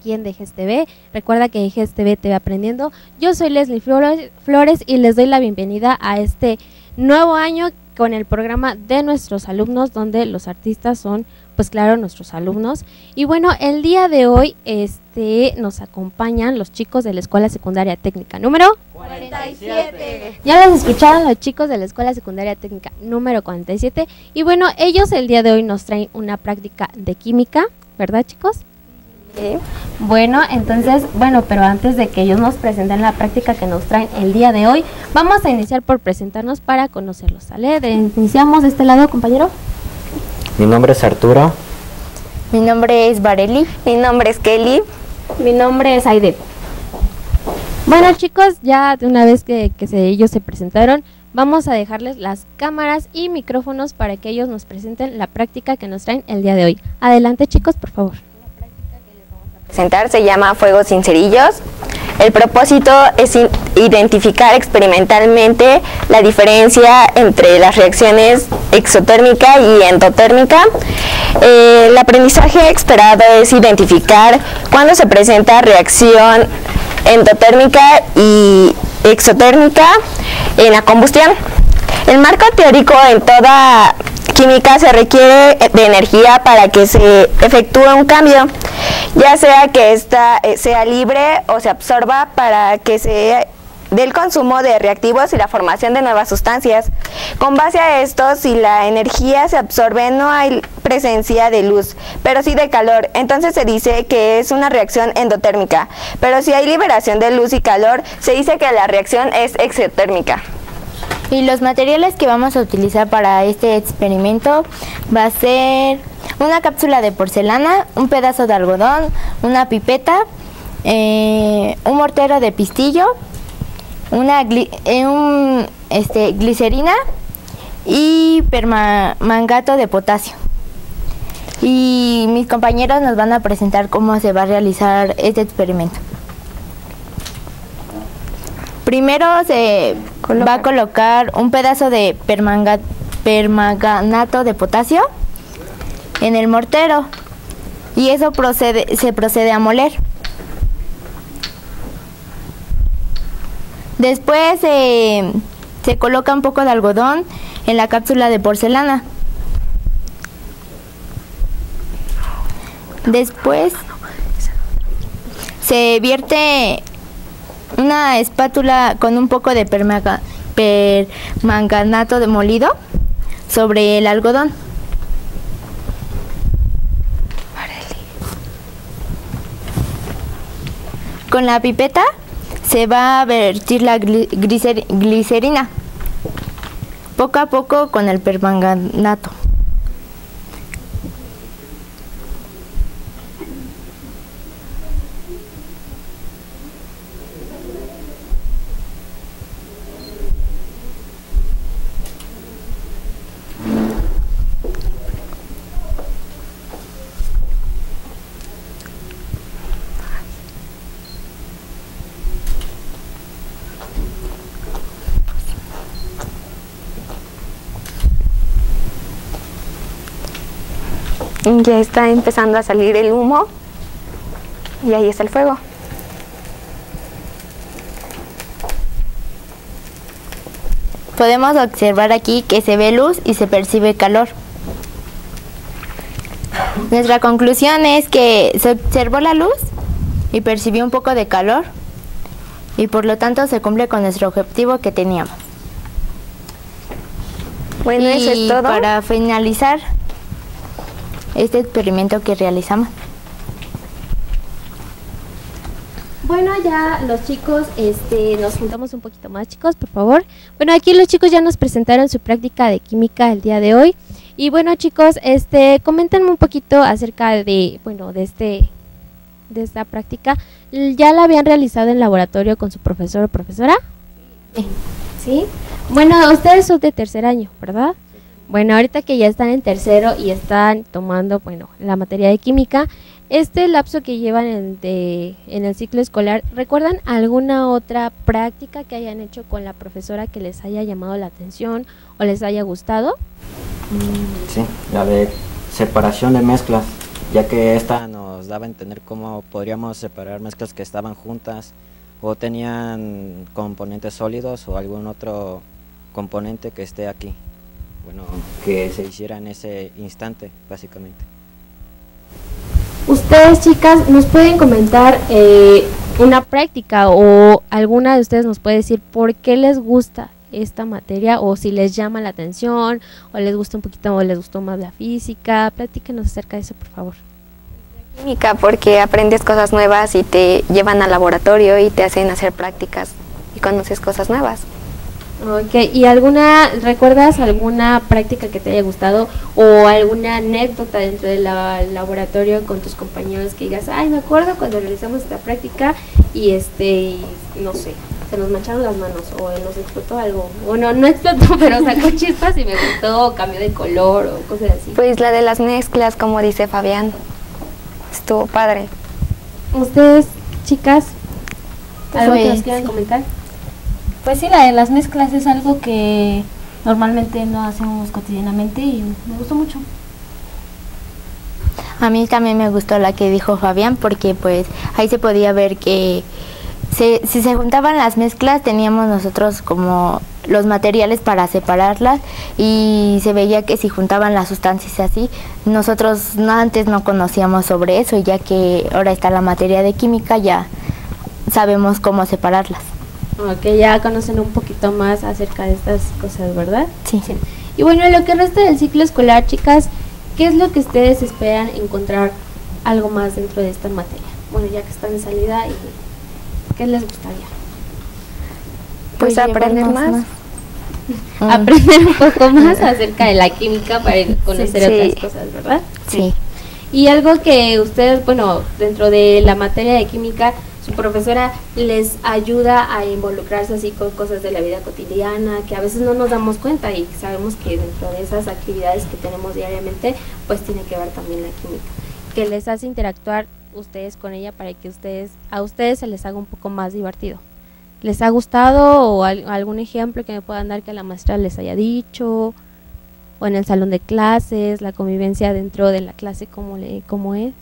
aquí en DGES TV. Recuerda que DGES TV te va aprendiendo. Yo soy Leslie Flores y les doy la bienvenida a este nuevo año con el programa de nuestros alumnos, donde los artistas son, pues claro, nuestros alumnos. Y bueno, el día de hoy nos acompañan los chicos de la Escuela Secundaria Técnica número 47. Ya los escucharon los chicos de la Escuela Secundaria Técnica número 47. Y bueno, ellos el día de hoy nos traen una práctica de química, ¿verdad, chicos? Sí. Bueno, entonces, pero antes de que ellos nos presenten la práctica que nos traen el día de hoy, vamos a iniciar por presentarnos para conocerlos, ¿sale? Iniciamos de este lado, compañero. Mi nombre es Arturo. Mi nombre es Vareli. Mi nombre es Kelly. Mi nombre es Aide. Bueno, chicos, ya de una vez que ellos se presentaron, vamos a dejarles las cámaras y micrófonos para que ellos nos presenten la práctica que nos traen el día de hoy. Adelante, chicos, por favor. Presentar se llama Fuego sin cerillos. El propósito es identificar experimentalmente la diferencia entre las reacciones exotérmica y endotérmica. El aprendizaje esperado es identificar cuándo se presenta reacción endotérmica y exotérmica en la combustión. El marco teórico en toda química se requiere de energía para que se efectúe un cambio, ya sea que ésta sea libre o se absorba para que se dé el consumo de reactivos y la formación de nuevas sustancias. Con base a esto, si la energía se absorbe, no hay presencia de luz, pero sí de calor. Entonces se dice que es una reacción endotérmica. Pero si hay liberación de luz y calor, se dice que la reacción es exotérmica. Y los materiales que vamos a utilizar para este experimento va a ser una cápsula de porcelana, un pedazo de algodón, una pipeta, un mortero de pistillo, glicerina y permangato de potasio. Y mis compañeros nos van a presentar cómo se va a realizar este experimento. Primero se va a colocar un pedazo de permanganato de potasio en el mortero y eso se procede a moler. Después se coloca un poco de algodón en la cápsula de porcelana. Después se vierte una espátula con un poco de permanganato de molido sobre el algodón. Con la pipeta se va a vertir la glicerina poco a poco con el permanganato. Ya está empezando a salir el humo y ahí está el fuego. Podemos observar aquí que se ve luz y se percibe calor. Nuestra conclusión es que se observó la luz y percibió un poco de calor y por lo tanto se cumple con nuestro objetivo que teníamos. Bueno, y eso es todo. Para finalizar este experimento que realizamos. Bueno, ya los chicos, nos juntamos un poquito más, chicos, por favor. Bueno, aquí los chicos ya nos presentaron su práctica de química el día de hoy. Y bueno, chicos, coméntenme un poquito acerca de esta práctica. ¿Ya la habían realizado en laboratorio con su profesor o profesora? Sí. Bueno, ustedes son de tercer año, ¿verdad? Bueno, ahorita que ya están en tercero y están tomando, la materia de química, este lapso que llevan en el ciclo escolar, ¿recuerdan alguna otra práctica que hayan hecho con la profesora que les haya llamado la atención o les haya gustado? Sí, la de separación de mezclas. ya que esta nos daba a entender cómo podríamos separar mezclas que estaban juntas o tenían componentes sólidos o algún otro componente que esté aquí, bueno, que se hiciera en ese instante, básicamente. Ustedes, chicas, nos pueden comentar una práctica, o alguna de ustedes nos puede decir por qué les gusta esta materia, o si les llama la atención, o les gusta un poquito, o les gustó más la física. Platíquenos acerca de eso, por favor. Química, porque aprendes cosas nuevas y te llevan al laboratorio y te hacen hacer prácticas y conoces cosas nuevas. Ok, ¿y recuerdas alguna práctica que te haya gustado o alguna anécdota dentro del laboratorio con tus compañeros que digas, ay, me acuerdo cuando realizamos esta práctica y no sé, se nos mancharon las manos o nos explotó algo? Bueno, no explotó, pero sacó chispas y me gustó, o cambió de color o cosas así. Pues la de las mezclas, como dice Fabián, estuvo padre. ¿Ustedes, chicas, algo que Pues, nos quieran comentar? Pues sí, la de las mezclas es algo que normalmente no hacemos cotidianamente y me gustó mucho. A mí también me gustó la que dijo Fabián, porque pues ahí se podía ver que si se juntaban las mezclas teníamos nosotros como los materiales para separarlas, y se veía que si juntaban las sustancias así, nosotros antes no conocíamos sobre eso, y ya que ahora está la materia de química ya sabemos cómo separarlas. Ok, ya conocen un poquito más acerca de estas cosas, ¿verdad? Sí. Y bueno, en lo que resta del ciclo escolar, chicas, ¿qué es lo que ustedes esperan encontrar algo más dentro de esta materia? Bueno, ya que están en salida, ¿y qué les gustaría? Pues aprender más. Aprender un poco más acerca de la química para conocer Sí. otras cosas, ¿verdad? Sí. Y algo que ustedes, bueno, dentro de la materia de química, su profesora les ayuda a involucrarse así con cosas de la vida cotidiana, que a veces no nos damos cuenta, y sabemos que dentro de esas actividades que tenemos diariamente, pues tiene que ver también la química, que les hace interactuar ustedes con ella para que a ustedes se les haga un poco más divertido. ¿Les ha gustado, o algún ejemplo que me puedan dar que la maestra les haya dicho, o en el salón de clases, la convivencia dentro de la clase, cómo es?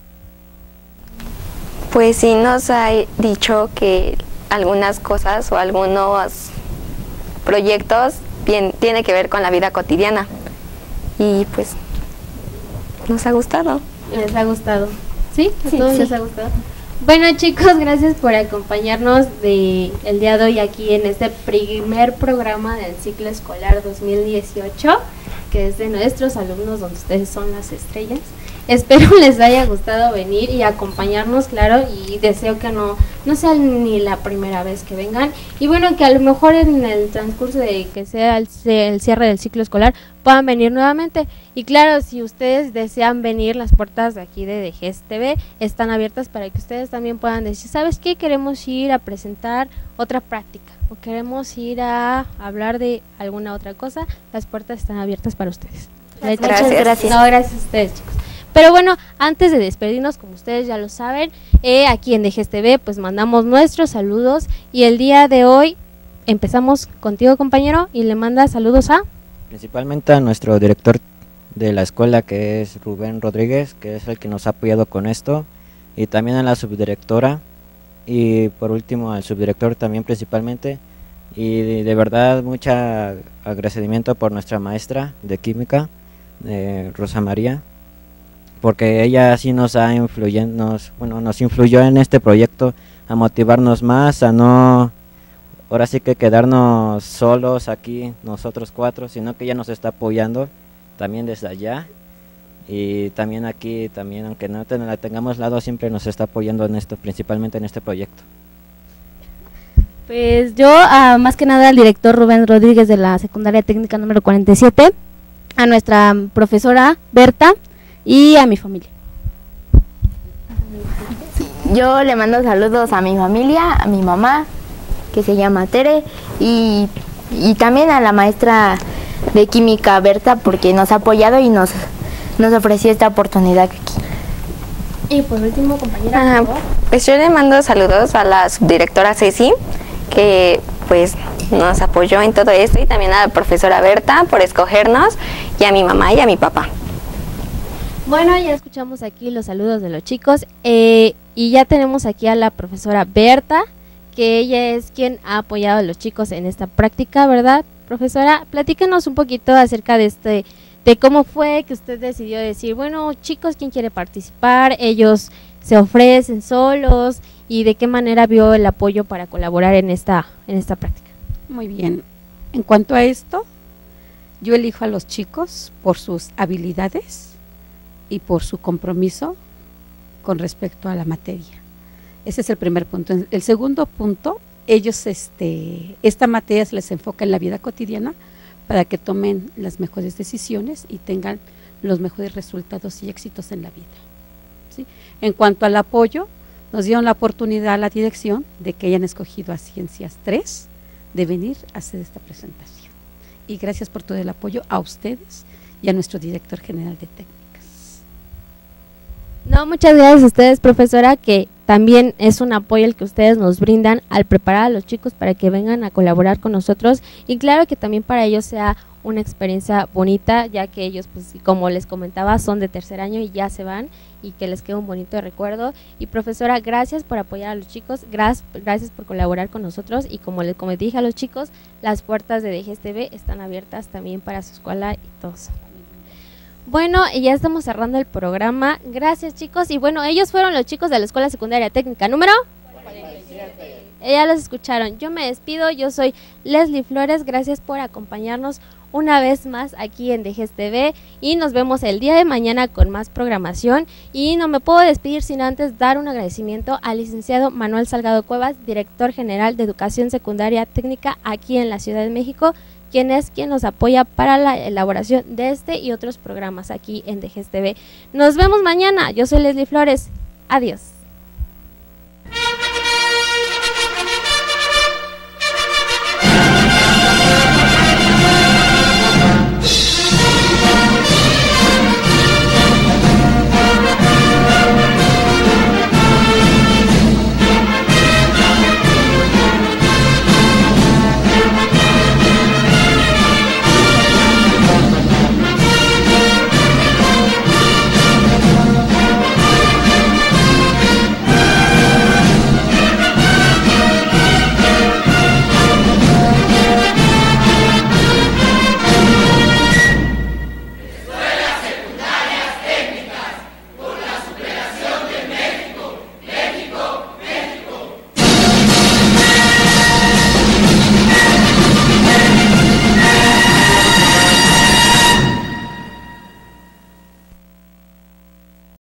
Pues sí nos ha dicho que algunas cosas o algunos proyectos tiene que ver con la vida cotidiana, y pues nos ha gustado. ¿Les ha gustado? ¿Sí? ¿A Sí, todos sí. les ha gustado? Bueno, chicos, gracias por acompañarnos el día de hoy aquí en este primer programa del ciclo escolar 2018, que es de nuestros alumnos, donde ustedes son las estrellas. Espero les haya gustado venir y acompañarnos, claro, y deseo que no sea ni la primera vez que vengan, y bueno, que a lo mejor en el transcurso de que sea el cierre del ciclo escolar puedan venir nuevamente. Y claro, si ustedes desean venir, las puertas de aquí de DGES TV están abiertas para que ustedes también puedan decir, ¿sabes qué? Queremos ir a presentar otra práctica, o queremos ir a hablar de alguna otra cosa. Las puertas están abiertas para ustedes. Muchas gracias. No, gracias a ustedes, chicos. Pero bueno, antes de despedirnos, como ustedes ya lo saben, aquí en DGES TV pues mandamos nuestros saludos, y el día de hoy empezamos contigo, compañero, y le manda saludos a... Principalmente a nuestro director de la escuela, que es Rubén Rodríguez, que es el que nos ha apoyado con esto, y también a la subdirectora, y por último al subdirector también principalmente, y de verdad mucho agradecimiento por nuestra maestra de química, Rosa María, porque ella sí nos influyó en este proyecto, a motivarnos más, a no, ahora sí que quedarnos solos aquí nosotros cuatro, sino que ella nos está apoyando también desde allá, y también aquí, también aunque no la tengamos lado, siempre nos está apoyando en esto, principalmente en este proyecto. Pues yo, más que nada, al director Rubén Rodríguez de la secundaria técnica número 47, a nuestra profesora Berta y a mi familia. Yo le mando saludos a mi familia, a mi mamá, que se llama Tere, y también a la maestra de química Berta, porque nos ha apoyado y nos ofreció esta oportunidad aquí. Y por último, compañera, Ajá, por favor. pues yo le mando saludos a la subdirectora Ceci, que pues nos apoyó en todo esto, y también a la profesora Berta por escogernos, y a mi mamá y a mi papá. Bueno, ya escuchamos aquí los saludos de los chicos y ya tenemos aquí a la profesora Berta, que ella es quien ha apoyado a los chicos en esta práctica, ¿verdad? Profesora, platícanos un poquito acerca de cómo fue que usted decidió decir, bueno, chicos, ¿quién quiere participar? Ellos se ofrecen solos y de qué manera vio el apoyo para colaborar en esta práctica. Muy bien. En cuanto a esto, yo elijo a los chicos por sus habilidades y por su compromiso con respecto a la materia. Ese es el primer punto. El segundo punto, ellos, esta materia se les enfoca en la vida cotidiana para que tomen las mejores decisiones y tengan los mejores resultados y éxitos en la vida, ¿sí? En cuanto al apoyo, nos dieron la oportunidad a la dirección de que hayan escogido a Ciencias 3 de venir a hacer esta presentación. Y gracias por todo el apoyo a ustedes y a nuestro director general de técnicas. No, muchas gracias a ustedes, profesora, que también es un apoyo el que ustedes nos brindan al preparar a los chicos para que vengan a colaborar con nosotros, y claro que también para ellos sea una experiencia bonita, ya que ellos, pues como les comentaba, son de tercer año y ya se van, y que les quede un bonito recuerdo. Y profesora, gracias por apoyar a los chicos, gracias por colaborar con nosotros, y como les dije a los chicos, las puertas de DGES TV están abiertas también para su escuela y todos. Bueno, y ya estamos cerrando el programa. Gracias, chicos. Y bueno, ellos fueron los chicos de la Escuela Secundaria Técnica número 47. Ya los escucharon. Yo me despido. Yo soy Leslie Flores. Gracias por acompañarnos una vez más aquí en DGES TV. Y nos vemos el día de mañana con más programación. Y no me puedo despedir sin antes dar un agradecimiento al licenciado Manuel Salgado Cuevas, director general de Educación Secundaria Técnica aquí en la Ciudad de México, quien es quien nos apoya para la elaboración de este y otros programas aquí en DGES TV. Nos vemos mañana. Yo soy Leslie Flores. Adiós.